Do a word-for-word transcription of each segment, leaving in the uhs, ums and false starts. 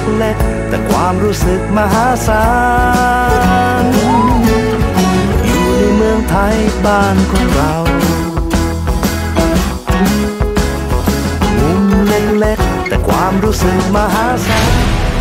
ล็กๆแต่ความรู้สึกมหาศาลอยู่ในเมืองไทยบ้านของเรามุมเล็กๆแต่ความรู้สึกมหาศาล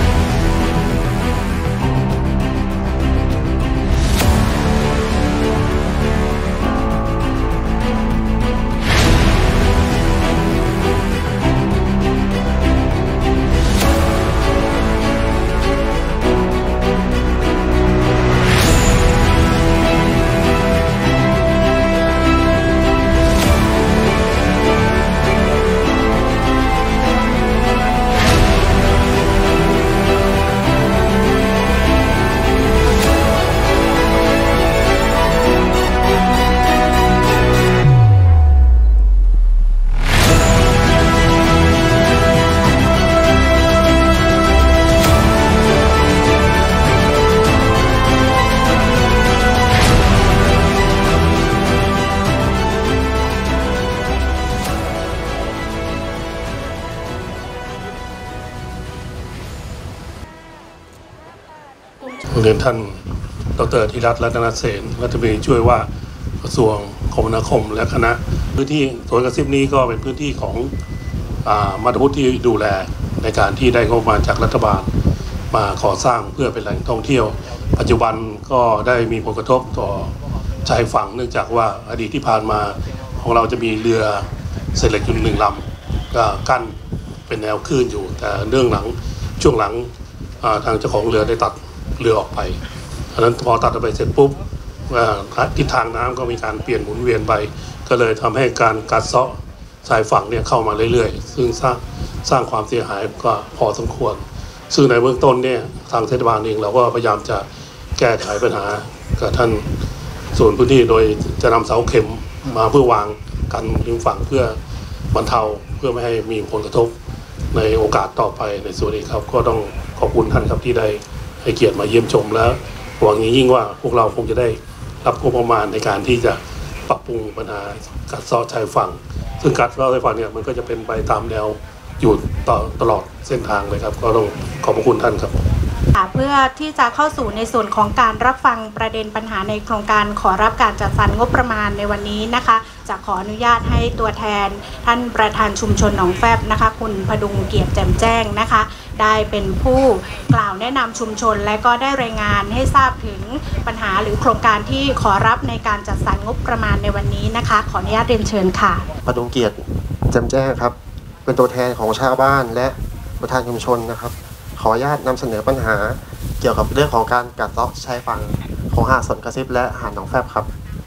เรียนท่านดร.ธีรัตน์รัตนเสนรัฐมนตรีช่วยว่ากระทรวงคมนาคมและคณะพื้นที่สวนกระซิบนี้ก็เป็นพื้นที่ของมาตรพุทธที่ดูแลในการที่ได้งบประมาณจากรัฐบาลมาก่อสร้างเพื่อเป็นแหล่งท่องเที่ยวปัจจุบันก็ได้มีผลกระทบต่อชายฝั่งเนื่องจากว่าอดีตที่ผ่านมาของเราจะมีเรือเศษเหล็กอยู่หนึ่งลำก็กั้นเป็นแนวคลื่นอยู่แต่เรื่องหลังช่วงหลังทางเจ้าของเรือได้ตัดเรือออกไปอันนั้นพอตัดออกไปเสร็จปุ๊บทิศทางน้ำก็มีการเปลี่ยนหมุนเวียนไปก็เลยทำให้การกัดเซาะชายฝั่งเนี่ยเข้ามาเรื่อยๆซึ่งสร้างสร้างความเสียหายก็พอสมควรซึ่งในเบื้องต้นเนี่ยทางเทศบาลเองเราก็พยายามจะแก้ไขปัญหากับท่านส่วนพื้นที่โดยจะนำเสาเข็มมาเพื่อวางกันริมฝั่งเพื่อบรรเทาเพื่อไม่ให้มีผลกระทบในโอกาสต่อไปในส่วนนี้ครับก็ต้องขอบคุณท่านครับที่ได้ให้เกียรติมาเยี่ยมชมแล้วหวังยิ่งว่าพวกเราคงจะได้รับงบประมาณในการที่จะปรับปรุงปัญหากัดเซาะชายฝั่งซึ่งกัดเซาะชายฝั่งเนี่ยมันก็จะเป็นไปตามแนวอยู่ต่อตลอดเส้นทางเลยครับก็ต้องขอบพระคุณท่านครับเพื่อที่จะเข้าสู่ในส่วนของการรับฟังประเด็นปัญหาในโครงการขอรับการจัดสรรงบประมาณในวันนี้นะคะจะขออนุญาตให้ตัวแทนท่านประธานชุมชนหนองแฟบนะคะคุณพดุงเกียรติแจ่มแจ้งนะคะได้เป็นผู้กล่าวแนะนำชุมชนและก็ได้รายงานให้ทราบถึงปัญหาหรือโครงการที่ขอรับในการจัดสรรงบประมาณในวันนี้นะคะขออนุญาตเรียนเชิญค่ะพดุงเกียรติแจ่มแจ้งครับเป็นตัวแทนของชาวบ้านและประธานชุมชนนะครับขออนุญาตนำเสนอปัญหาเกี่ยวกับเรื่องของการกัดเซาะชายฝั่งของหาดสวนกระซิบและหาดหนองแฟบครับ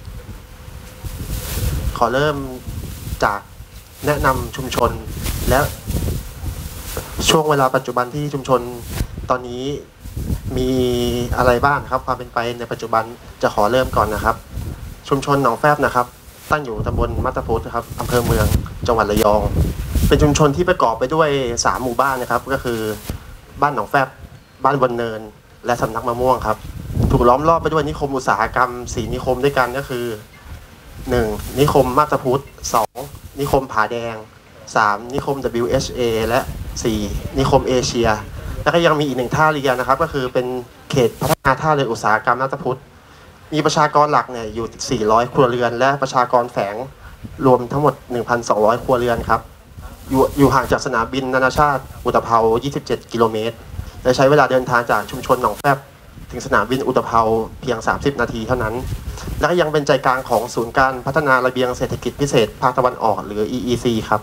ขอเริ่มจากแนะนำชุมชนและช่วงเวลาปัจจุบันที่ชุมชนตอนนี้มีอะไรบ้างครับความเป็นไปในปัจจุบันจะขอเริ่มก่อนนะครับชุมชนหนองแฟบนะครับตั้งอยู่ตำบลมัตตพุทธครับอำเภอเมืองจังหวัดระยองเป็นชุมชนที่ประกอบไปด้วยสามหมู่บ้านนะครับก็คือบ้านหนองแฟบบ้านบนเนินและสำนักมะม่วงครับถูกล้อมรอบไปด้วยนิคมอุตสาหกรรมสี่นิคมด้วยกันก็คือหนึ่งนิคมมาตรพุทธสองนิคมผาแดงสามนิคม ดับเบิลยู เอช เอ และสี่นิคมเอเชียแล้วก็ยังมีอีกหนึ่งท่าเรือนะครับก็คือเป็นเขตพัฒนาท่าเรืออุตสาหกรรมมาตรพุทธมีประชากรหลักเนี่ยอยู่สี่ร้อยครัวเรือนและประชากรแฝงรวมทั้งหมด หนึ่งพันสองร้อย ครัวเรือนครับอยู่อยู่ห่างจากสนามบินนานาชาติอุตภาวยี่สิบเจ็ดกิโลเมตรและใช้เวลาเดินทางจากชุมชนหนองแฟบถึงสนามบินอุตภาวเพียงสามสิบนาทีเท่านั้นและก็ยังเป็นใจกลางของศูนย์การพัฒนาระเบียงเศรษฐกิจพิเศษภาคตะวันออกหรือ อี อี ซี ครับ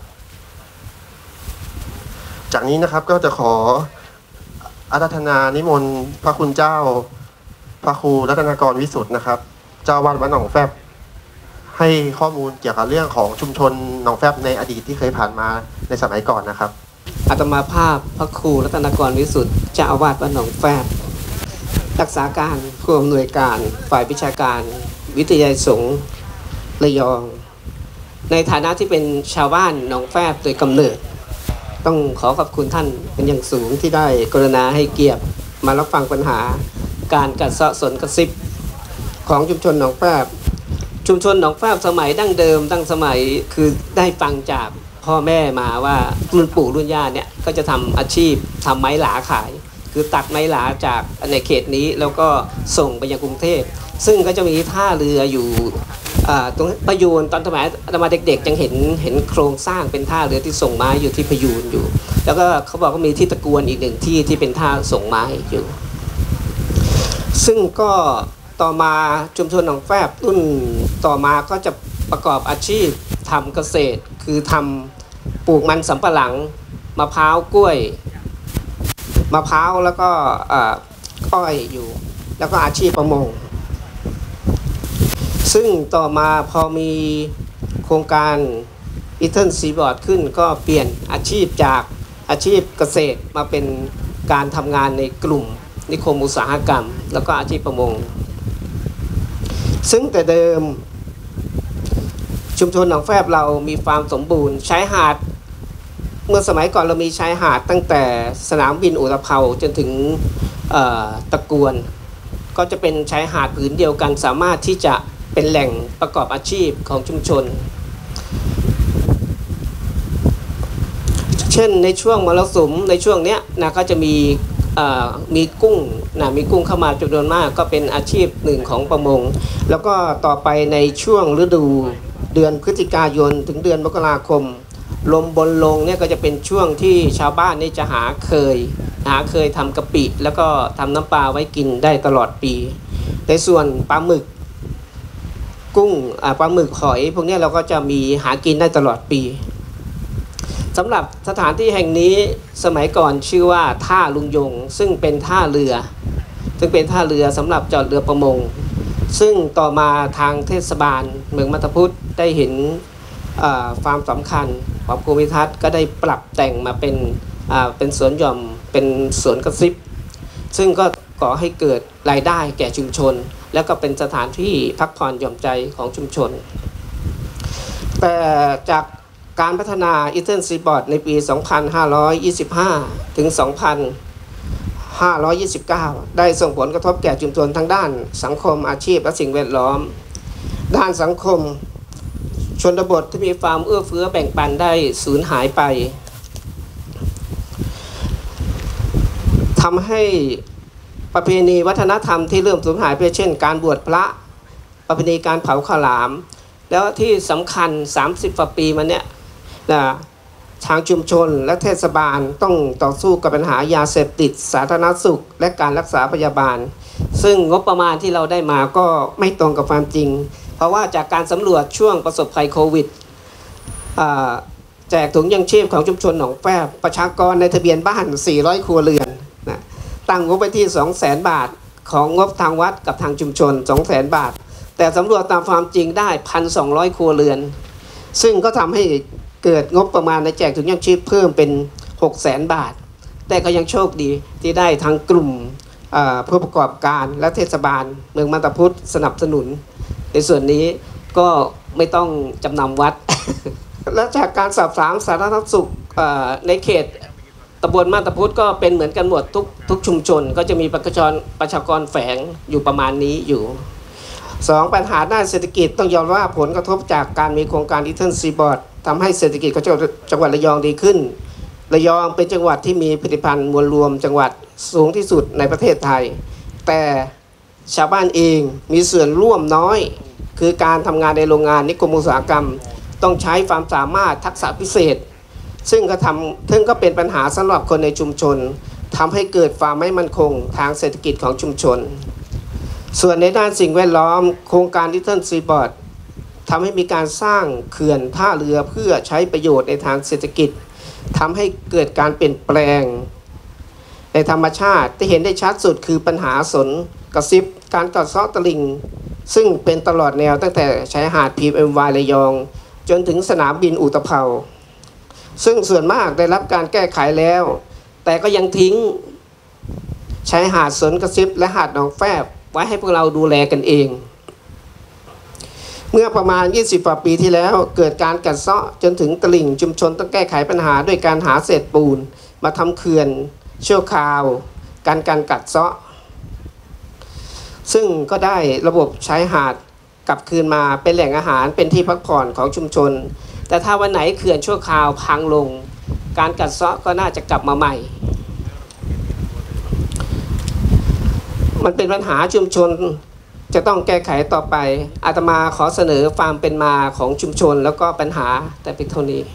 จากนี้นะครับก็จะขออาราธนานิมนต์พระคุณเจ้าพระครูรัตนกรวิสุทธิ์นะครับเจ้าวาดวัดหนองแฟบให้ข้อมูลเกี่ยวกับเรื่องของชุมชนหนองแฟบในอดีตที่เคยผ่านมาในสมัยก่อนนะครับอาตมาภาพพระครูรัตนกรวิสุทธิ์เจ้าอาวาสวัดหนองแฟบรักษาการผู้อำนวยการฝ่ายวิชาการวิทยาสงฆ์ระยองในฐานะที่เป็นชาวบ้านหนองแฟบโดยกำเนิดต้องขอขอบคุณท่านเป็นอย่างสูงที่ได้กรุณาให้เกียรติมารับฟังปัญหาการกัดเซาะสวนกระซิบของชุมชนหนองแฟบชุมชนหนองแฟบสมัยดั้งเดิมตั้งสมัยคือได้ฟังจากพ่อแม่มาว่ารุ่นปู่รุ่นย่าเนี่ยก็จะทำอาชีพทำไม้หลาขายคือตัดไม้หลาจากในเขตนี้แล้วก็ส่งไปยังกรุงเทพซึ่งก็จะมีท่าเรืออยู่ตรงพยูนตอนสมัยอาตมาเด็กๆยังเห็นเห็นโครงสร้างเป็นท่าเรือที่ส่งไม้อยู่ที่พยูนอยู่แล้วก็เขาบอกว่ามีที่ตะกวนอีกหนึ่งที่ที่เป็นท่าส่งไม้อยู่ซึ่งก็ต่อมาชุมชนหนองแฟบรุ่นต่อมาก็จะประกอบอาชีพทำเกษตรคือทำปลูกมันสำปะหลังมะพร้าวกล้วยมะพร้าวแล้วก็อ้อยอยู่แล้วก็อาชีพประมงซึ่งต่อมาพอมีโครงการอีเทิร์นซีบอร์ดขึ้นก็เปลี่ยนอาชีพจากอาชีพเกษตรมาเป็นการทำงานในกลุ่มนิคมอุตสาหกรรมแล้วก็อาชีพประมงซึ่งแต่เดิมชุมชนหนองแฟบเรามีความสมบูรณ์ชายหาดเมื่อสมัยก่อนเรามีชายหาดตั้งแต่สนามบินอุตภเปาจนถึงตะกวนก็จะเป็นชายหาดผืนเดียวกันสามารถที่จะเป็นแหล่งประกอบอาชีพของชุมชนเช่นในช่วงมรสุมในช่วงเนี้ยนะก็จะมีมีกุ้งนะมีกุ้งเข้ามาจำนวนมากก็เป็นอาชีพหนึ่งของประมงแล้วก็ต่อไปในช่วงฤดูเดือนพฤศจิกายนถึงเดือนมกราคมลมบนลงเนี่ยก็จะเป็นช่วงที่ชาวบ้านนี่จะหาเคยหาเคยทำกะปิแล้วก็ทำน้ำปลาไว้กินได้ตลอดปีในส่วนปลาหมึกกุ้งปลาหมึกหอยพวกนี้เราก็จะมีหากินได้ตลอดปีสำหรับสถานที่แห่งนี้สมัยก่อนชื่อว่าท่าลุงยงซึ่งเป็นท่าเรือซึ่งเป็นท่าเรือสำหรับจอดเรือประมงซึ่งต่อมาทางเทศบาลเมืองมัตตพุทธได้เห็นความสำคัญของภูมิทัศน์ก็ได้ปรับแต่งมาเป็นเป็นสวนหย่อมเป็นสวนกระซิบซึ่งก็ก่อให้เกิดรายได้แก่ชุมชนแล้วก็เป็นสถานที่พักผ่อนหย่อมใจของชุมชนแต่จากการพัฒนาอีเทิร์นซีบอร์ดในปี สองพันห้าร้อยยี่สิบห้า ถึง สองพันห้าร้อยยี่สิบเก้า ได้ส่งผลกระทบแก่ชุมชนทั้งด้านสังคมอาชีพและสิ่งแวดล้อมด้านสังคมชนบทที่มีความเอื้อเฟื้อแบ่งปันได้สูญหายไปทำให้ประเพณีวัฒนธรรมที่เริ่มสูญหายไปเช่นการบวชพระประเพณีการเผาข้าวหลามแล้วที่สำคัญสามสิบกว่าปีมาเนี้ยนะทางชุมชนและเทศบาลต้องต่อสู้กับปัญหายาเสพติดสาธารณสุขและการรักษาพยาบาลซึ่งงบประมาณที่เราได้มาก็ไม่ตรงกับความจริงเพราะว่าจากการสำรวจช่วงประสบภัยโควิดแจกถุงยังชีพของชุมชนหนองแฟบประชากรในทะเบียนบ้านสี่ร้อยครัวเรือนนะตั้งงบไปที่ สองแสน บาทของงบทางวัดกับทางชุมชน สองแสน บาทแต่สำรวจตามความจริงได้ หนึ่งพันสองร้อย ครัวเรือนซึ่งก็ทำให้เกิดงบประมาณในแจกถุงยังชีพเพิ่มเป็น หกแสน บาทแต่ก็ยังโชคดีที่ได้ทั้งกลุ่มผู้ประกอบการและเทศบาลเมืองมัตตพุทธสนับสนุนในส่วนนี้ก็ไม่ต้องจำนำวัด และจากการสอบถามสาธารณสุขในเขตตำบลมัตตพุทธก็เป็นเหมือนกันหมดทุกทุกชุมชนก็จะมีประชากรประชากรแฝงอยู่ประมาณนี้อยู่สองปัญหาด้านเศรษฐกิจต้องยอมว่าผลกระทบจากการมีโครงการอีเทิร์นซีบอร์ดทำให้เศรษฐกิจของจังหวัดระยองดีขึ้นระยองเป็นจังหวัดที่มีผลิตภัณฑ์มวลรวมจังหวัดสูงที่สุดในประเทศไทยแต่ชาวบ้านเองมีส่วนร่วมน้อยคือการทำงานในโรงงานนิคมอุตสาหกรรมต้องใช้ความสามารถทักษะพิเศษซึ่งก็ทำซึ่งก็เป็นปัญหาสำหรับคนในชุมชนทำให้เกิดความไม่มั่นคงทางเศรษฐกิจของชุมชนส่วนในด้านสิ่งแวดล้อมโครงการอีเทิร์นซีบอร์ดทำให้มีการสร้างเขื่อนท่าเรือเพื่อใช้ประโยชน์ในทางเศรษฐกิจทำให้เกิดการเปลี่ยนแปลงในธรรมชาติที่เห็นได้ชัดสุดคือปัญหาสนกระซิบการกัดเซาะตลิ่งซึ่งเป็นตลอดแนวตั้งแต่ชายหาด พี เอ็ม วาย ระยองจนถึงสนามบินอุตภเปาซึ่งส่วนมากได้รับการแก้ไขแล้วแต่ก็ยังทิ้งชายหาดสนกระซิบและหาดหนองแฟบไว้ให้พวกเราดูแลกันเองเมื่อประมาณยี่สิบกว่าปีที่แล้วเกิดการกัดเซาะจนถึงตลิ่งชุมชนต้องแก้ไขปัญหาด้วยการหาเศษปูนมาทำเขื่อนชั่วคราวการการกัดเซาะซึ่งก็ได้ระบบชายหาดกลับคืนมาเป็นแหล่งอาหารเป็นที่พักผ่อนของชุมชนแต่ถ้าวันไหนเขื่อนชั่วคราวพังลงการกัดเซาะก็น่าจะกลับมาใหม่มันเป็นปัญหาชุมชนจะต้องแก้ไขต่อไปอาตมาขอเสนอความเป็นมาของชุมชนแล้วก็ปัญหาแต่เป็นเท่านี้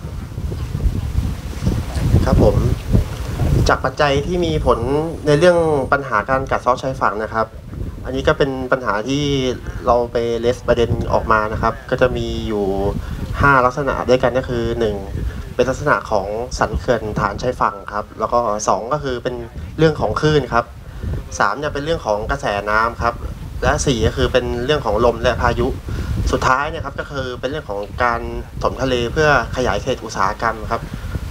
ครับผมจากปัจจัยที่มีผลในเรื่องปัญหาการกัดเซาะชายฝั่งนะครับอันนี้ก็เป็นปัญหาที่เราไปเลสประเด็นออกมานะครับก็จะมีอยู่ห้าลักษณะด้วยกันก็คือหนึ่งเป็นลักษณะของสันเขื่อนฐานชายฝั่งครับแล้วก็สองก็คือเป็นเรื่องของคลื่นครับสามเนี่ยเป็นเรื่องของกระแสน้ำครับและสี่ก็คือเป็นเรื่องของลมและพายุสุดท้ายเนี่ยครับก็คือเป็นเรื่องของการถมทะเลเพื่อขยายเขตอุตสาหกรรมครับ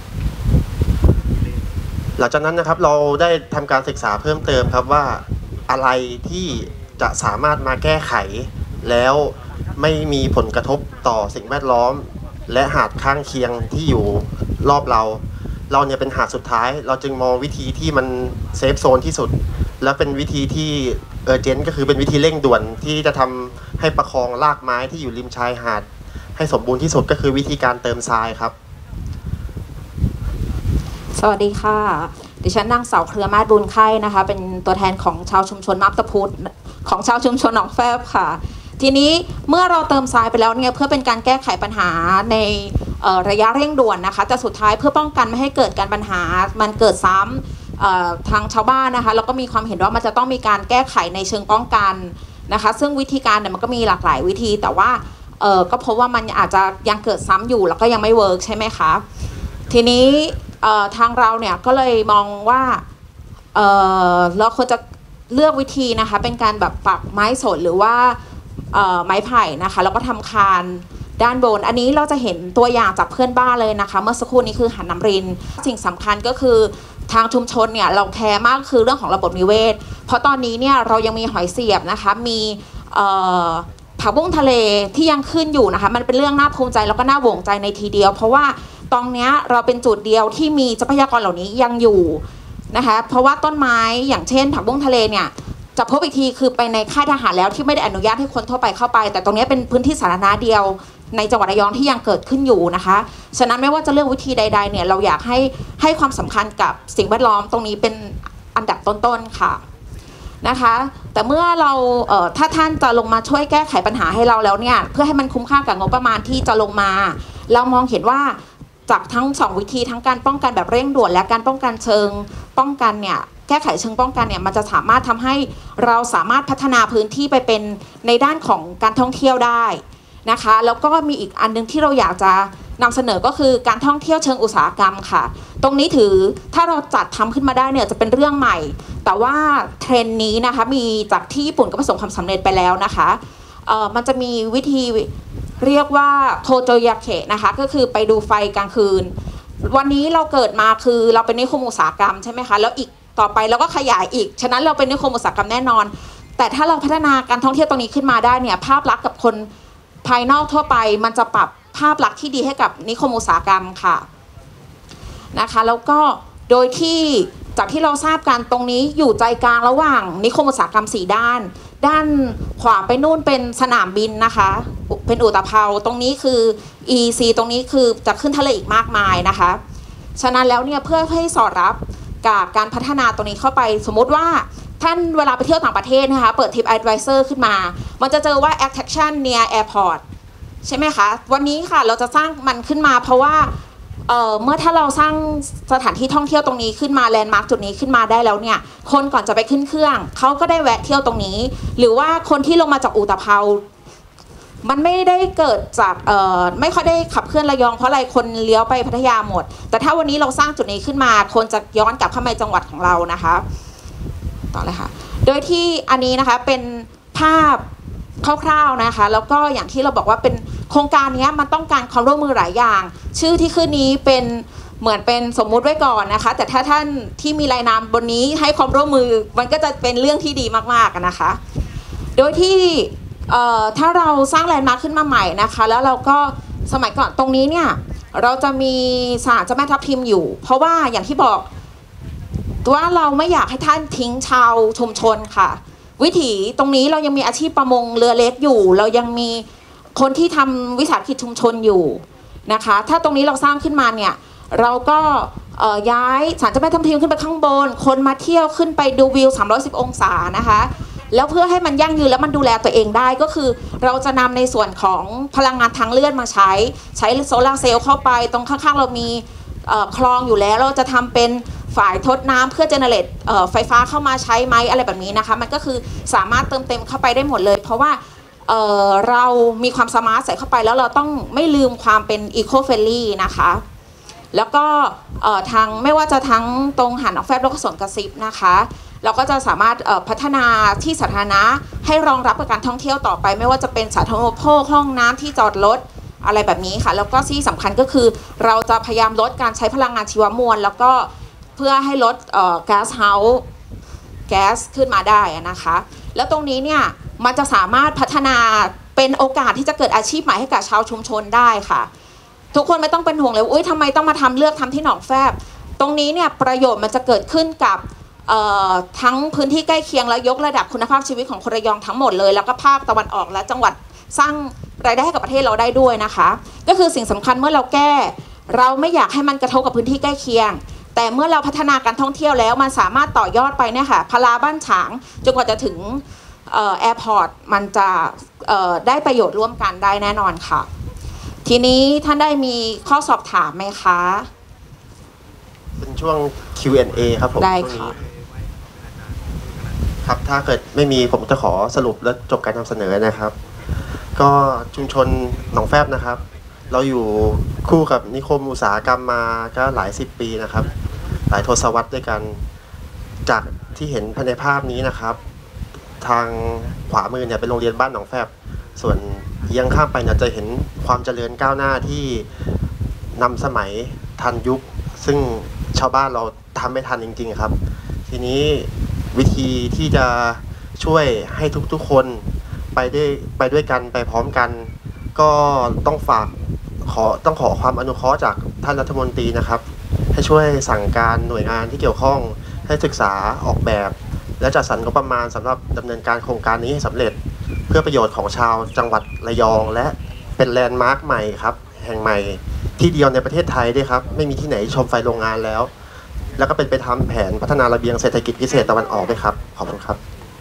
หลังจากนั้นนะครับเราได้ทำการศึกษาเพิ่มเติมครับว่าอะไรที่จะสามารถมาแก้ไขแล้วไม่มีผลกระทบต่อสิ่งแวดล้อมและหาดข้างเคียงที่อยู่รอบเราเราเนี่ยเป็นหาดสุดท้ายเราจึงมองวิธีที่มันเซฟโซนที่สุดและเป็นวิธีที่เออร์เจนต์ก็คือเป็นวิธีเร่งด่วนที่จะทำให้ประคองรากไม้ที่อยู่ริมชายหาดให้สมบูรณ์ที่สุดก็คือวิธีการเติมทรายครับสวัสดีค่ะดิฉันนางสาวเครือมาศบุญไข่นะคะเป็นตัวแทนของชาวชุมชนมาบตาพุธของชาวชุมชนหนองแฟบค่ะทีนี้เมื่อเราเติมทรายไปแล้วเนี่ยเพื่อเป็นการแก้ไขปัญหาในระยะเร่งด่วนนะคะแต่สุดท้ายเพื่อป้องกันไม่ให้เกิดการปัญหามันเกิดซ้ำทางชาวบ้านนะคะแล้วก็มีความเห็นว่ามันจะต้องมีการแก้ไขในเชิงป้องกันนะคะซึ่งวิธีการเนี่ยมันก็มีหลากหลายวิธีแต่ว่าก็พบว่ามันอาจจะยังเกิดซ้ำอยู่แล้วก็ยังไม่เวิร์กใช่ไหมคะทีนี้ทางเราเนี่ยก็เลยมองว่าเ, เราควรจะเลือกวิธีนะคะเป็นการแบบปักไม้สนหรือว่าไม้ไผ่นะคะแล้วก็ทำคานด้านบนอันนี้เราจะเห็นตัวอย่างจากเพื่อนบ้านเลยนะคะเมื่อสักครู่นี้คือหาดน้ำรินสิ่งสำคัญก็คือทางชุมชนเนี่ยเราแคร์มากคือเรื่องของระบบนิเวศเพราะตอนนี้เนี่ยเรายังมีหอยเสียบนะคะมีผักบุ้งทะเลที่ยังขึ้นอยู่นะคะมันเป็นเรื่องน่าภูมิใจแล้วก็น่าโหวงใจในทีเดียวเพราะว่าตรงนี้เราเป็นจุดเดียวที่มีทรัพยากรเหล่านี้ยังอยู่นะคะเพราะว่าต้นไม้อย่างเช่นผักบุ้งทะเลเนี่ยจะพบอีกทีคือไปในค่ายทหารแล้วที่ไม่ได้อนุญาตให้คนทั่วไปเข้าไปแต่ตรงนี้เป็นพื้นที่สาธารณะเดียวในจังหวัดระยองที่ยังเกิดขึ้นอยู่นะคะฉะนั้นไม่ว่าจะเลือกวิธีใดๆเนี่ยเราอยากให้ให้ความสำคัญกับสิ่งแวดล้อมตรงนี้เป็นอันดับต้นๆค่ะนะคะแต่เมื่อเราเอ่อถ้าท่านจะลงมาช่วยแก้ไขปัญหาให้เราแล้วเนี่ยเพื่อให้มันคุ้มค่ากับงบประมาณที่จะลงมาเรามองเห็นว่าจากทั้งสองวิธีทั้งการป้องกันแบบเร่งด่วนและการป้องกันเชิงป้องกันเนี่ยแก้ไขเชิงป้องกันเนี่ยมันจะสามารถทำให้เราสามารถพัฒนาพื้นที่ไปเป็นในด้านของการท่องเที่ยวได้นะคะแล้วก็มีอีกอันนึงที่เราอยากจะนำเสนอก็คือการท่องเที่ยวเชิงอุตสาหกรรมค่ะตรงนี้ถือถ้าเราจัดทำขึ้นมาได้เนี่ยจะเป็นเรื่องใหม่แต่ว่าเทรนด์นี้นะคะมีจากที่ญี่ปุ่นก็ประสบความสำเร็จไปแล้วนะคะเอ่อมันจะมีวิธีเรียกว่าโทโจยาเคะนะคะก็คือไปดูไฟกลางคืนวันนี้เราเกิดมาคือเราเป็นนิคมอุตสาหกรรมใช่ไหมคะแล้วอีกต่อไปเราก็ขยายอีกฉะนั้นเราเป็นนิคมอุตสาหกรรมแน่นอนแต่ถ้าเราพัฒนาการท่องเที่ยวตรงนี้ขึ้นมาได้เนี่ยภาพลักษณ์กับคนภายนอกทั่วไปมันจะปรับภาพลักษณ์ที่ดีให้กับนิคมอุตสาหกรรมค่ะนะคะแล้วก็โดยที่จากที่เราทราบกันตรงนี้อยู่ใจกลางระหว่างนิคมอุตสาหกรรมสี่ด้านด้านขวาไปนู่นเป็นสนามบินนะคะเป็นอุตภาวตรงนี้คือ อี ซี ตรงนี้คือจะขึ้นทะเลอีกมากมายนะคะฉะนั้นแล้วเนี่ยเพื่อให้สอดรับกับการพัฒนาตรงนี้เข้าไปสมมติว่าท่านเวลาไปเที่ยวต่างประเทศนะคะเปิด Trip Advisor ขึ้นมามันจะเจอว่า attraction near airport ใช่ไหมคะวันนี้ค่ะเราจะสร้างมันขึ้นมาเพราะว่าเอ่อเมื่อถ้าเราสร้างสถานที่ท่องเที่ยวตรงนี้ขึ้นมาแลนด์มาร์คจุดนี้ขึ้นมาได้แล้วเนี่ยคนก่อนจะไปขึ้นเครื่องเขาก็ได้แวะเที่ยวตรงนี้หรือว่าคนที่ลงมาจากอุตภาวมันไม่ได้เกิดจากเอ่อไม่ค่อยได้ขับเคลื่อนระยองเพราะอะไรคนเลี้ยวไปพัทยาหมดแต่ถ้าวันนี้เราสร้างจุดนี้ขึ้นมาคนจะย้อนกลับเข้ามาจังหวัดของเรานะคะต่อเลยค่ะโดยที่อันนี้นะคะเป็นภาพคร่าวๆนะคะแล้วก็อย่างที่เราบอกว่าเป็นโครงการนี้มันต้องการความร่วมมือหลายอย่างชื่อที่ขึ้นนี้เป็นเหมือนเป็นสมมุติไว้ก่อนนะคะแต่ถ้าท่านที่มีรายนามบนนี้ให้ความร่วมมือมันก็จะเป็นเรื่องที่ดีมากๆนะคะโดยที่ถ้าเราสร้างแลนด์มาร์คขึ้นมาใหม่นะคะแล้วเราก็สมัยก่อนตรงนี้เนี่ยเราจะมีศาลเจ้าแม่ทับทิมอยู่เพราะว่าอย่างที่บอกว่าเราไม่อยากให้ท่านทิ้งชาวชุมชนค่ะวิถีตรงนี้เรายังมีอาชีพประมงเรือเล็กอยู่เรายังมีคนที่ทำวิสาหกิจชุมชนอยู่นะคะถ้าตรงนี้เราสร้างขึ้นมาเนี่ยเราก็ย้ายศาลเจ้าแม่ทับทิมขึ้นไปข้างบนคนมาเที่ยวขึ้นไปดูวิวสามร้อยสิบองศานะคะแล้วเพื่อให้มันยั่งยืนแล้วมันดูแลตัวเองได้ก็คือเราจะนำในส่วนของพลังงานทางเลื่อนมาใช้ใช้โซลาร์เซลล์เข้าไปตรงข้างๆเรามีคลองอยู่แล้วเราจะทำเป็นฝ่ายทดน้ำเพื่อเจเนเรตไฟฟ้าเข้ามาใช้ไหมอะไรแบบนี้นะคะมันก็คือสามารถเติมเต็มเข้าไปได้หมดเลยเพราะว่าเเรามีความสมาร์ทใส่เข้าไปแล้วเราต้องไม่ลืมความเป็นอีโคเฟรนลี่นะคะแล้วก็ทางไม่ว่าจะทั้งตรงหาดหนองแฟบแล้วก็สวนกระซิบนะคะเราก็จะสามารถพัฒนาที่สาธารณะให้รองรับกับการท่องเที่ยวต่อไปไม่ว่าจะเป็นสาธารณูปโภคห้องน้ำที่จอดรถอะไรแบบนี้ค่ะแล้วก็ที่สำคัญก็คือเราจะพยายามลดการใช้พลังงานชีวมวลแล้วก็เพื่อให้ลดแก๊สเฮาส์แก๊สขึ้นมาได้นะคะแล้วตรงนี้เนี่ยมันจะสามารถพัฒนาเป็นโอกาสที่จะเกิดอาชีพใหม่ให้กับชาวชุมชนได้ค่ะทุกคนไม่ต้องเป็นห่วงเลยอุ้ยทำไมต้องมาทำเลือกทำที่หนองแฟบตรงนี้เนี่ยประโยชน์มันจะเกิดขึ้นกับทั้งพื้นที่ใกล้เคียงและยกระดับคุณภาพชีวิตของคนระยองทั้งหมดเลยแล้วก็ภาคตะวันออกและจังหวัดสร้างรายได้ให้กับประเทศเราได้ด้วยนะคะก็คือสิ่งสำคัญเมื่อเราแก้เราไม่อยากให้มันกระทบกับพื้นที่ใกล้เคียงแต่เมื่อเราพัฒนาการท่องเที่ยวแล้วมันสามารถต่อยอดไปเนี่ยค่ะพลาบ้านฉางจนกว่าจะถึงแอร์พอร์ตมันจะได้ประโยชน์ร่วมกันได้แน่นอนค่ะทีนี้ท่านได้มีข้อสอบถามไหมคะเป็นช่วง คิว แอนด์ เอ ครับผมได้ค่ะครับถ้าเกิดไม่มีผมจะขอสรุปและจบการนำเสนอนะครับก็ชุมชนหนองแฟบนะครับเราอยู่คู่กับนิคมอุตสาหกรรมมาก็หลายสิบปีนะครับหลายทศวรรษด้วยกันจากที่เห็นภายในภาพนี้นะครับทางขวามือเนี่ยเป็นโรงเรียนบ้านหนองแฟบส่วนเอียงข้ามไปเนี่ยจะเห็นความเจริญก้าวหน้าที่นำสมัยทันยุคซึ่งชาวบ้านเราทำไม่ทันจริงๆครับทีนี้วิธีที่จะช่วยให้ทุกๆคนไปได้ไปด้วยกันไปพร้อมกันก็ต้องฝากขอต้องขอความอนุเคราะห์จากท่านรัฐมนตรีนะครับให้ช่วยสั่งการหน่วยงานที่เกี่ยวข้องให้ศึกษาออกแบบและจัดสรรงบประมาณสำหรับดำเนินการโครงการนี้ให้สำเร็จเพื่อประโยชน์ของชาวจังหวัดระยองและเป็นแลนด์มาร์คใหม่ครับแห่งใหม่ที่เดียวในประเทศไทยด้วยครับไม่มีที่ไหนชมไฟโรงงานแล้วแล้วก็เป็นไปทำแผนพัฒนาระเบียงเศรษฐกิจพิเศษตะวันออกด้วยครับขอบคุณครับ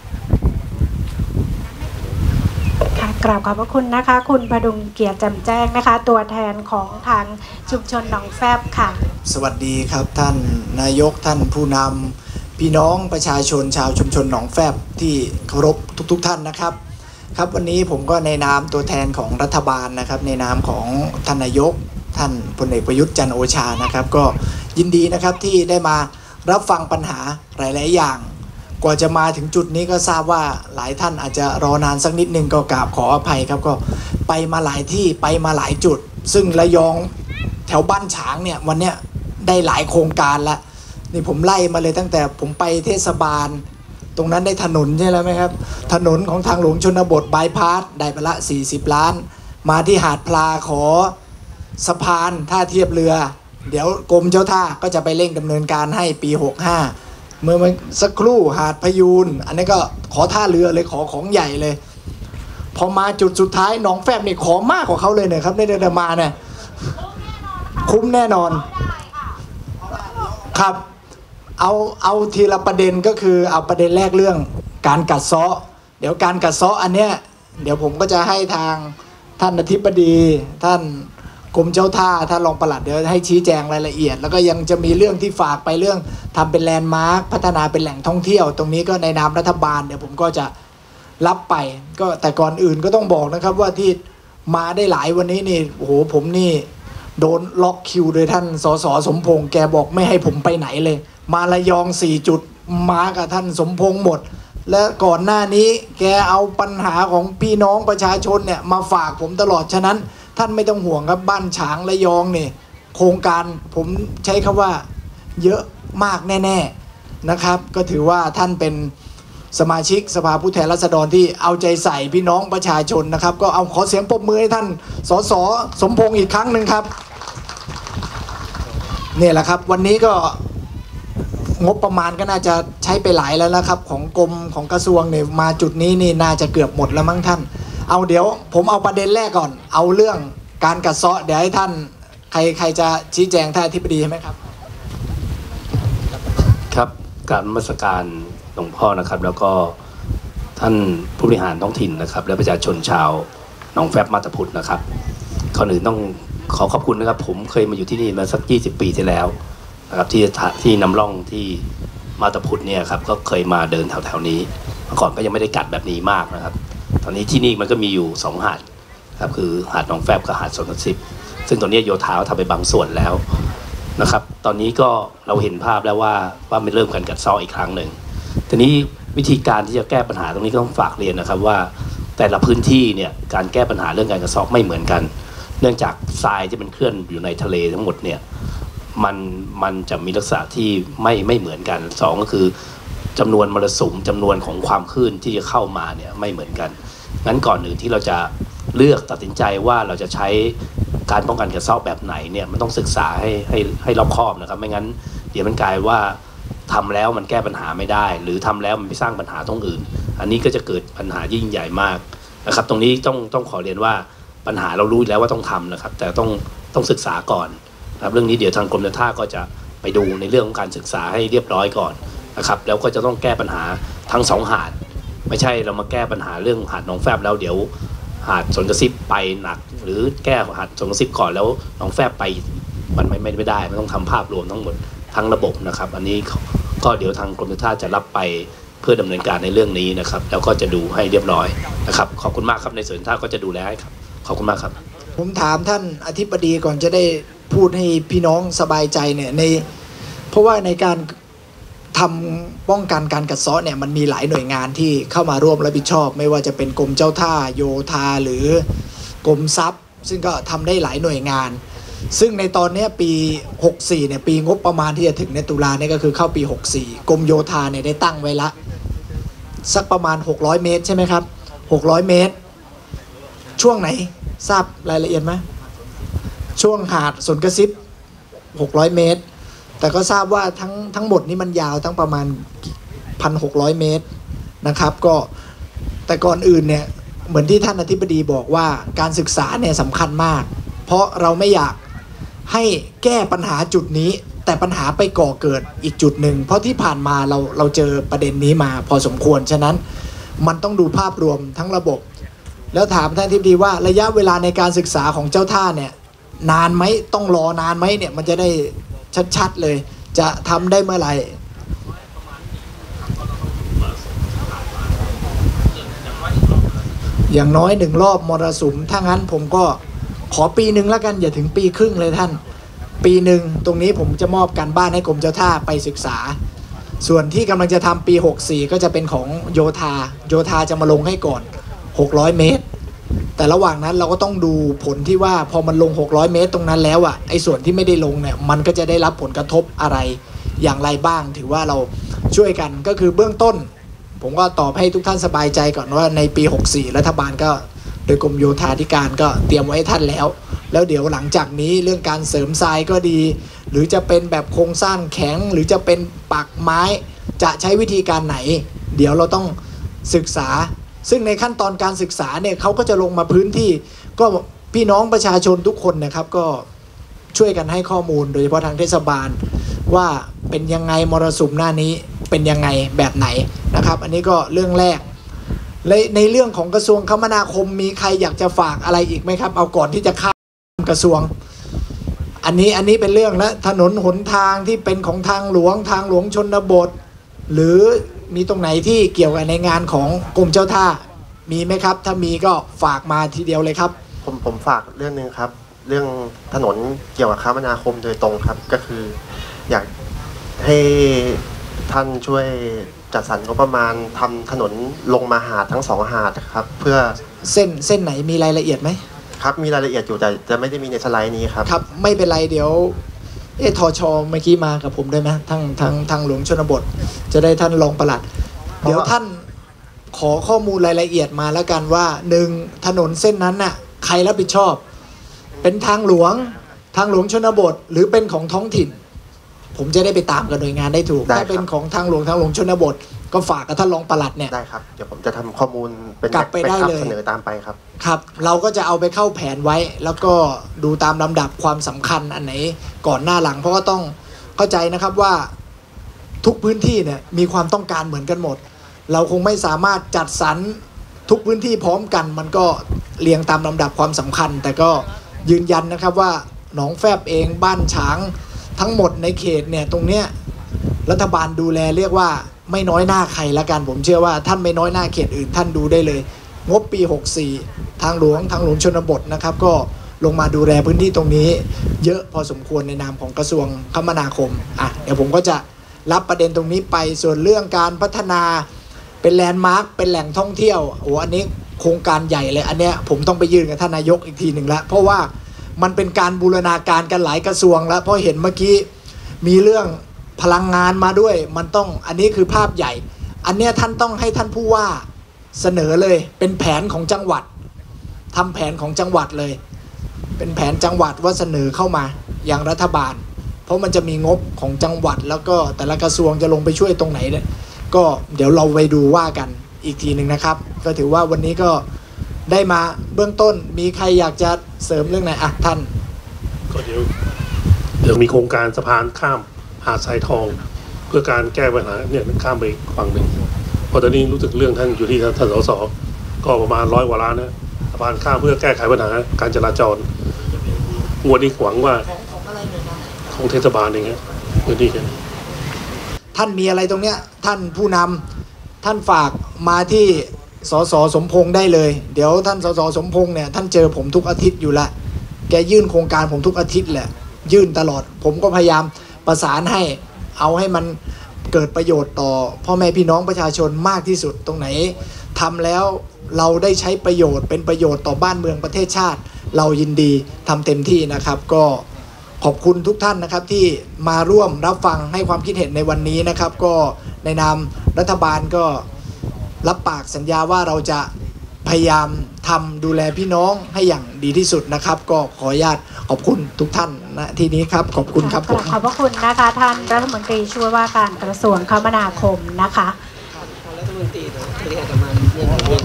ค่ะกราบขอบพระคุณนะคะคุณพดุงเกียรติแจ่มแจ้งนะคะตัวแทนของทางชุมชนหนองแฟบค่ะสวัสดีครับท่านนายกท่านผู้นำพี่น้องประชาชนชาวชุมชนหนองแฟบที่เคารพทุกๆ ท, ท่านนะครับครับวันนี้ผมก็ในนามตัวแทนของรัฐบาลนะครับในนามของท่านนายกท่านพลเอกประยุทธ์จันทร์โอชานะครับก็ยินดีนะครับที่ได้มารับฟังปัญหาหลายๆอย่างกว่าจะมาถึงจุดนี้ก็ทราบว่าหลายท่านอาจจะรอนานสักนิดนึงก็กราบขออภัยครับก็ไปมาหลายที่ไปมาหลายจุดซึ่งระยองแถวบ้านฉางเนี่ยวันเนี้ยได้หลายโครงการแล้วนี่ผมไล่มาเลยตั้งแต่ผมไปเทศบาลตรงนั้นได้ถนนใช่ไหมครับถนนของทางหลวงชนบทบายพาสได้ไปละสี่สิบล้านมาที่หาดพลาขอสะพานท่าเทียบเรือเดี๋ยวกรมเจ้าท่าก็จะไปเร่งดำเนินการให้ปีหกห้าเมื่อสักครู่หาดพยูนอันนี้ก็ขอท่าเรือเลยขอของใหญ่เลยพอมาจุดสุดท้ายหนองแฟบนี่ขอมากกว่าเขาเลยเนี่ยครับได้เดินมาเนี่ยคุ้มแน่นอนครับเอาเอาทีละประเด็นก็คือเอาประเด็นแรกเรื่องการกัดเซาะเดี๋ยวการกัดเซาะอันเนี้ยเดี๋ยวผมก็จะให้ทางท่านอธิบดีท่านกรมเจ้าท่าท่านรองปลัดเดี๋ยวให้ชี้แจงรายละเอียดแล้วก็ยังจะมีเรื่องที่ฝากไปเรื่องทำเป็นแลนด์มาร์คพัฒนาเป็นแหล่งท่องเที่ยวตรงนี้ก็ในนามรัฐบาลเดี๋ยวผมก็จะรับไปก็แต่ก่อนอื่นก็ต้องบอกนะครับว่าที่มาได้หลายวันนี้นี่โอ้โหผมนี่โดนล็อกคิวโดยท่านสสสมพงษ์แกบอกไม่ให้ผมไปไหนเลยมาระยองสี่จุดมากับท่านสมพงษ์หมดและก่อนหน้านี้แกเอาปัญหาของพี่น้องประชาชนเนี่ยมาฝากผมตลอดฉะนั้นท่านไม่ต้องห่วงครับบ้านฉางระยองเนี่ยโครงการผมใช้คำว่าเยอะมากแน่ๆนะครับก็ถือว่าท่านเป็นสมาชิกสภาผู้แทนราษฎรที่เอาใจใส่พี่น้องประชาชนนะครับก็เอาขอเสียงปรบมือให้ท่านสสสมพงษ์อีกครั้งหนึ่งครับเนี่ยแหละครับวันนี้ก็งบประมาณก็น่าจะใช้ไปหลายแล้วนะครับของกรมของกระทรวงเนี่ยมาจุดนี้นี่น่าจะเกือบหมดแล้วมั้งท่านเอาเดี๋ยวผมเอาประเด็นแรกก่อนเอาเรื่องการกัดเซาะเดี๋ยวให้ท่านใครใครจะชี้แจงท่านอธิบดีใช่ไหมครับกราบนมัสการหลวงพ่อนะครับแล้วก็ท่านผู้บริหารท้องถิ่นนะครับและประชาชนชาวหนองแฟบมาตาพุธนะครับก่อนอื่นต้องขอขอบคุณนะครับผมเคยมาอยู่ที่นี่มาสักยี่สิบปีที่แล้วนะครับที่ที่นำร่องที่มาตาพุธเนี่ยครับก็เคยมาเดินแถวๆนี้เมื่อก่อนก็ยังไม่ได้กัดแบบนี้มากนะครับตอนนี้ที่นี่มันก็มีอยู่สองหาดครับคือหาดหนองแฟบกับหาดสวนกระซิบซึ่งตอนนี้โยธาทำไปบางส่วนแล้วนะครับตอนนี้ก็เราเห็นภาพแล้วว่าว่ามันเริ่มการกัดเซาะอีกครั้งหนึ่งทีนี้วิธีการที่จะแก้ปัญหาตรงนี้ก็ต้องฝากเรียนนะครับว่าแต่ละพื้นที่เนี่ยการแก้ปัญหาเรื่องการกัดเซาะไม่เหมือนกันเนื่องจากทรายที่มันเคลื่อนอยู่ในทะเลทั้งหมดเนี่ยมันมันจะมีลักษณะที่ไม่ไม่เหมือนกันสองก็คือจำนวนมรสุมจำนวนของความคลื่นที่จะเข้ามาเนี่ยไม่เหมือนกันงั้นก่อนอื่นที่เราจะเลือกตัดสินใจว่าเราจะใช้การป้องกันกัดเซาะแบบไหนเนี่ยมันต้องศึกษาให้ให้ให้รอบคอบนะครับไม่งั้นเดี๋ยวมันกลายว่าทำแล้วมันแก้ปัญหาไม่ได้หรือทำแล้วมันไปสร้างปัญหาตรงอื่นอันนี้ก็จะเกิดปัญหายิ่งใหญ่มากนะครับตรงนี้ต้องต้องขอเรียนว่าปัญหาเรารู้แล้วว่าต้องทำนะครับแต่ต้องต้องศึกษาก่อนนะครับเรื่องนี้เดี๋ยวทางกรมเจ้าท่าก็จะไปดูในเรื่องของการศึกษาให้เรียบร้อยก่อนนะครับแล้วก็จะต้องแก้ปัญหาทั้งสองหาดไม่ใช่เรามาแก้ปัญหาเรื่องหาดหนองแฟบแล้วเดี๋ยวหาดสวนกระซิบไปหนักหรือแก้หาดสวนกระซิบก่อนแล้วหนองแฟบไปมันไม่ไม่ได้มันต้องทำภาพรวมทั้งหมดทั้งระบบนะครับอันนี้ก็เดี๋ยวทางกรมเจ้าท่าจะรับไปเพื่อดำเนินการในเรื่องนี้นะครับแล้วก็จะดูให้เรียบร้อยนะครับขอบคุณมากครับในส่วนท่าก็จะดูแลให้ครับขอบคุณมากครับผมถามท่านอธิบดีก่อนจะได้พูดให้พี่น้องสบายใจเนี่ยในเพราะว่าในการทำป้องกันการกัดเซาะเนี่ยมันมีหลายหน่วยงานที่เข้ามาร่วมรับผิดชอบไม่ว่าจะเป็นกรมเจ้าท่าโยธาหรือกรมทรัพย์ซึ่งก็ทำได้หลายหน่วยงานซึ่งในตอนนี้ปีหกสี่เนี่ยปีงบประมาณที่จะถึงในตุลาเนี่ยก็คือเข้าปีหกสี่กรมโยธาเนี่ยได้ตั้งไว้ละสักประมาณหกร้อยเมตรใช่ไหมครับหกร้อยเมตรช่วงไหนทราบรายละเอียดไหมช่วงหาดสวนกระซิบหกร้อยเมตรแต่ก็ทราบว่าทั้งทั้งหมดนี้มันยาวทั้งประมาณ หนึ่งพันหกร้อย เมตรนะครับก็แต่ก่อนอื่นเนี่ยเหมือนที่ท่านอธิบดีบอกว่าการศึกษาเนี่ยสำคัญมากเพราะเราไม่อยากให้แก้ปัญหาจุดนี้แต่ปัญหาไปก่อเกิดอีกจุดหนึ่งเพราะที่ผ่านมาเราเราเจอประเด็นนี้มาพอสมควรฉะนั้นมันต้องดูภาพรวมทั้งระบบแล้วถามท่านอธิบดีว่าระยะเวลาในการศึกษาของเจ้าท่าเนี่ยนานไหมต้องรอนานไหมเนี่ยมันจะได้ชัดๆเลยจะทำได้เมื่อไหร่อย่างน้อยหนึ่งรอบมรสุมถ้างั้นผมก็ขอปีหนึ่งแล้วกันอย่าถึงปีครึ่งเลยท่านปีหนึ่งตรงนี้ผมจะมอบการบ้านให้กรมเจ้าท่าไปศึกษาส่วนที่กำลังจะทำปีหกสี่ก็จะเป็นของโยธาโยธาจะมาลงให้ก่อนหกร้อยเมตรแต่ระหว่างนั้นเราก็ต้องดูผลที่ว่าพอมันลงหกร้อยเมตรตรงนั้นแล้วอ่ะไอ้ส่วนที่ไม่ได้ลงเนี่ยมันก็จะได้รับผลกระทบอะไรอย่างไรบ้างถือว่าเราช่วยกันก็คือเบื้องต้นผมก็ตอบให้ทุกท่านสบายใจก่อนว่าในปีหกสี่รัฐบาลก็โดยกรมโยธาธิการก็เตรียมไว้ให้ท่านแล้วแล้วเดี๋ยวหลังจากนี้เรื่องการเสริมทรายก็ดีหรือจะเป็นแบบโครงสร้างแข็งหรือจะเป็นปักไม้จะใช้วิธีการไหนเดี๋ยวเราต้องศึกษาซึ่งในขั้นตอนการศึกษาเนี่ยเขาก็จะลงมาพื้นที่ก็พี่น้องประชาชนทุกคนนะครับก็ช่วยกันให้ข้อมูลโดยเฉพาะทางเทศบาลว่าเป็นยังไงมรสุมหน้านี้เป็นยังไงแบบไหนนะครับอันนี้ก็เรื่องแรกและในเรื่องของกระทรวงคมนาคมมีใครอยากจะฝากอะไรอีกไหมครับเอาก่อนที่จะข้ามกระทรวงอันนี้อันนี้เป็นเรื่องและถนนหนทางที่เป็นของทางหลวงทางหลวงชนบทหรือมีตรงไหนที่เกี่ยวกับในงานของกรมเจ้าท่ามีไหมครับถ้ามีก็ฝากมาทีเดียวเลยครับผมผมฝากเรื่องนึงครับเรื่องถนนเกี่ยวกับคมนาคมโดยตรงครับก็คืออยากให้ท่านช่วยจัดสรรงบประมาณทำถนนลงมาหาดทั้งสองหาดครับเพื่อเส้นเส้นไหนมีรายละเอียดไหมครับมีรายละเอียดอยู่แต่จะไม่ได้มีในสไลด์นี้ครับครับไม่เป็นไรเดี๋ยวเอทชเมื่อกี้มากับผมได้ไหมทางทางทางหลวงชนบทจะได้ท่านรองปลัดเดี๋ยวท่านขอข้อมูลรายละเอียดมาแล้วกันว่าหนึ่งถนนเส้นนั้นน่ะใครรับผิดชอบเป็นทางหลวงทางหลวงชนบทหรือเป็นของท้องถิ่นผมจะได้ไปตามกับหน่วยงานได้ถูกถ้าเป็นของทางหลวงทางหลวงชนบทก็ฝากกับท่านรองปลัดเนี่ยได้ครับเดี๋ยวผมจะทำข้อมูลเป็นกลับไปได้เลยเสนอตามไปครับครับเราก็จะเอาไปเข้าแผนไว้แล้วก็ดูตามลำดับความสำคัญอันไหนก่อนหน้าหลังเพราะก็ต้องเข้าใจนะครับว่าทุกพื้นที่เนี่ยมีความต้องการเหมือนกันหมดเราคงไม่สามารถจัดสรรทุกพื้นที่พร้อมกันมันก็เรียงตามลำดับความสำคัญแต่ก็ยืนยันนะครับว่าหนองแฟบเองบ้านฉางทั้งหมดในเขตเนี่ยตรงเนี้ยรัฐบาลดูแลเรียกว่าไม่น้อยหน้าใครละกันผมเชื่อว่าท่านไม่น้อยหน้าเขตอื่นท่านดูได้เลยงบปีหกสี่ทางหลวงทางหลวงชนบทนะครับก็ลงมาดูแลพื้นที่ตรงนี้เยอะพอสมควรในนามของกระทรวงคมนาคมอ่ะเดี๋ยวผมก็จะรับประเด็นตรงนี้ไปส่วนเรื่องการพัฒนาเป็นแลนด์มาร์คเป็นแหล่งท่องเที่ยวโอ้อันนี้โครงการใหญ่เลยอันเนี้ยผมต้องไปยื่นกับท่านนายกอีกทีหนึ่งแล้วเพราะว่ามันเป็นการบูรณาการกันหลายกระทรวงแล้วเพราะเห็นเมื่อกี้มีเรื่องพลังงานมาด้วยมันต้องอันนี้คือภาพใหญ่อันเนี้ยท่านต้องให้ท่านผู้ว่าเสนอเลยเป็นแผนของจังหวัดทำแผนของจังหวัดเลยเป็นแผนจังหวัดว่าเสนอเข้ามาอย่างรัฐบาลเพราะมันจะมีงบของจังหวัดแล้วก็แต่ละกระทรวงจะลงไปช่วยตรงไหนเนี่ยก็เดี๋ยวเราไปดูว่ากันอีกทีหนึ่งนะครับก็ถือว่าวันนี้ก็ได้มาเบื้องต้นมีใครอยากจะเสริมเรื่องไหนอ่ะท่านก็เดี๋ยวเดี๋ยวมีโครงการสะพานข้ามหาดทรายทองเพื่อการแก้ปัญหาเนี่ยข้ามไปฝั่งหนึ่งเพราะตอนนี้รู้สึกเรื่องท่านอยู่ที่ท่านสสก็ประมาณร้อยกว่าล้านนะสะพานข้ามเพื่อแก้ไขปัญหาการจราจรงวดนี้หวังว่าของเทศบาลอย่างเงี้ยพื้นที่กันท่านมีอะไรตรงเนี้ยท่านผู้นำท่านฝากมาที่สสสมพงษ์ได้เลยเดี๋ยวท่านสสสมพงษ์เนี่ยท่านเจอผมทุกอาทิตย์อยู่ละแกยื่นโครงการผมทุกอาทิตย์แหละยื่นตลอดผมก็พยายามประสานให้เอาให้มันเกิดประโยชน์ต่อพ่อแม่พี่น้องประชาชนมากที่สุดตรงไหนทำแล้วเราได้ใช้ประโยชน์เป็นประโยชน์ต่อบ้านเมืองประเทศชาติเรายินดีทำเต็มที่นะครับก็ขอบคุณทุกท่านนะครับที่มาร่วมรับฟังให้ความคิดเห็นในวันนี้นะครับก็ในนามรัฐบาลก็รับปากสัญญาว่าเราจะพยายามทำดูแลพี่น้องให้อย่างดีที่สุดนะครับก็ขออนุญาตขอบคุณทุกท่านณที่นี้ครับขอบคุณครับผมขอบพระคุณนะคะท่านรัฐมนตรีช่วยว่าการกระทรวงคมนาคมนะคะรัฐมนตรีที่อาจจะมาเรื่องเรื่อง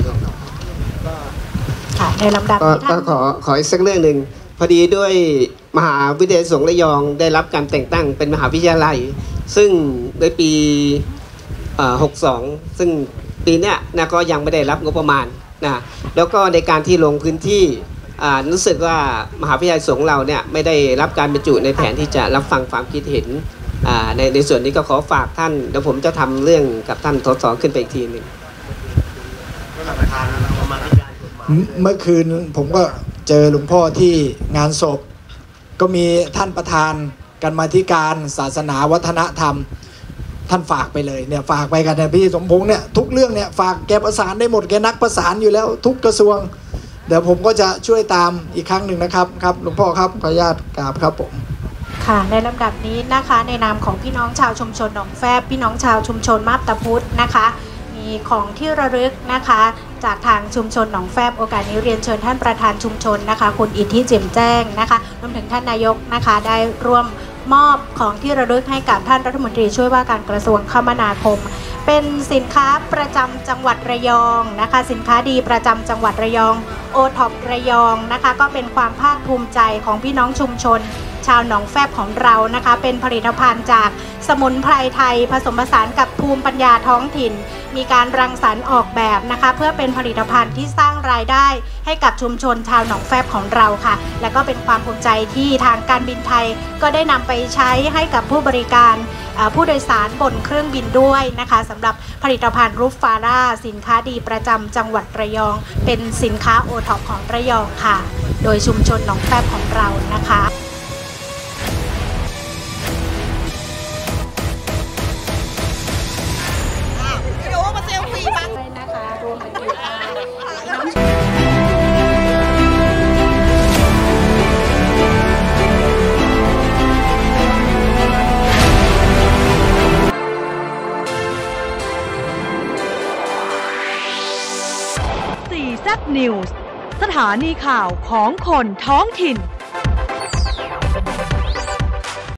ค่ะในลำดับก็ขอขออีกสักเรื่องหนึ่งพอดีด้วยมหาวิทยาลัยสงฆ์ระยองได้รับการแต่งตั้งเป็นมหาวิทยาลัยซึ่งในปีหกสองซึ่งปีเนี้ยนะก็ยังไม่ได้รับงบประมาณนะแล้วก็ในการที่ลงพื้นที่รู้สึกว่ามหาวิทยาลัยสงฆ์เราเนี่ยไม่ได้รับการบรรจุในแผนที่จะรับฟังความคิดเห็นในในส่วนนี้ก็ขอฝากท่านเดี๋ยวผมจะทำเรื่องกับท่านทศขึ้นไปอีกทีหนึ่งเมื่อคืนผมก็เจอหลวงพ่อที่งานศพก็มีท่านประธานกรรมาธิการศาสนาวัฒนธรรมท่านฝากไปเลยเนี่ยฝากไปกันนะพี่สมพงษ์เนี่ยทุกเรื่องเนี่ยฝากแกประสานได้หมดแกนักประสานอยู่แล้วทุกกระทรวงเดี๋ยวผมก็จะช่วยตามอีกครั้งหนึ่งนะครับครับหลวงพ่อครับขออนุญาตกราบครับผมค่ะในลำดับนี้นะคะในนามของพี่น้องชาวชุมชนหนองแฟบพี่น้องชาวชุมชนมาบตาพุธนะคะมีของที่ระลึกนะคะจากทางชุมชนหนองแฟบโอกาสนี้เรียนเชิญท่านประธานชุมชนนะคะคุณอิทธิเจียมแจ้งนะคะรวมถึงท่านนายกนะคะได้ร่วมมอบของที่ระลึกให้กับท่านรัฐมนตรีช่วยว่าการกระทรวงคมนาคมเป็นสินค้าประจำจังหวัดระยองนะคะสินค้าดีประจำจังหวัดระยองโอท็อประยองนะคะก็เป็นความภาคภูมิใจของพี่น้องชุมชนชาวหนองแฟบของเรานะคะเป็นผลิตภัณฑ์จากสมุนไพรไทยผสมผสานกับภูมิปัญญาท้องถิ่นมีการรังสรรค์ออกแบบนะคะเพื่อเป็นผลิตภัณฑ์ที่สร้างรายได้ให้กับชุมชนชาวหนองแฟบของเราค่ะและก็เป็นความภูมิใจที่ทางการบินไทยก็ได้นำไปใช้ให้กับผู้บริการผู้โดยสารบนเครื่องบินด้วยนะคะสำหรับผลิตภัณฑ์รูฟฟาร่าสินค้าดีประจำจังหวัดระยองเป็นสินค้าโอท็อปของระยองค่ะโดยชุมชนหนองแฟบของเรานะคะนิวส์สถานีข่าวของคนท้องถิ่น